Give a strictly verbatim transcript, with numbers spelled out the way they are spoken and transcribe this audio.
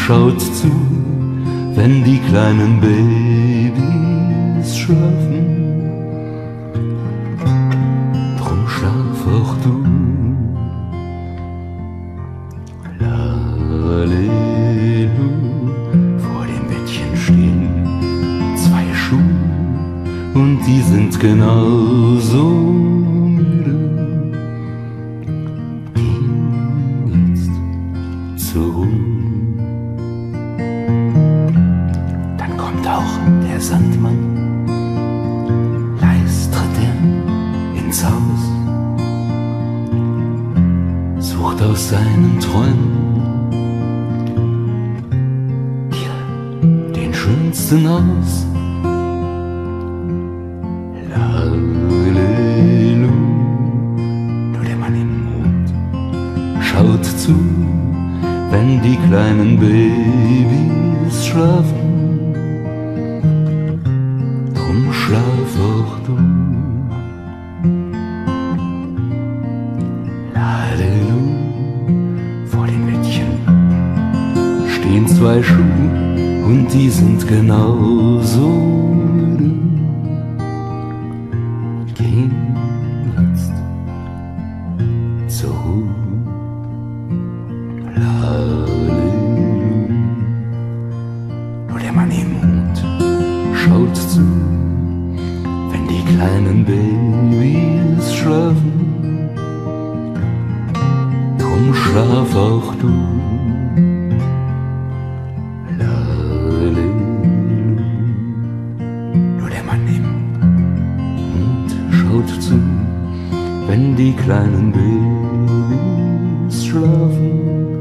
schaut zu, wenn die kleinen Babys schlafen. Drum schlaf auch du. Lalelu, vor dem Bettchen stehen zwei Schuhe und die sind genauso müde. Geh jetzt zur Ruhe. Dann kommt auch der Sandmann, leis tritt er ins Haus, sucht aus seinen Träumen hier den schönsten aus. Lalelu, nur der Mann im Mond schaut zu, wenn die kleinen Babys schlafen. Drum schlaf auch du. Lalelu, vor den Bettchen stehen zwei Schuhe und die sind genauso müde. Geh jetzt zur Ruhe. Lalelu, nur der Mann im Mond schaut zu, wenn die kleinen Babys schlafen. Drum schlaf auch du. Lalelu, nur der Mann im Mond schaut zu, wenn die kleinen Babys schlafen.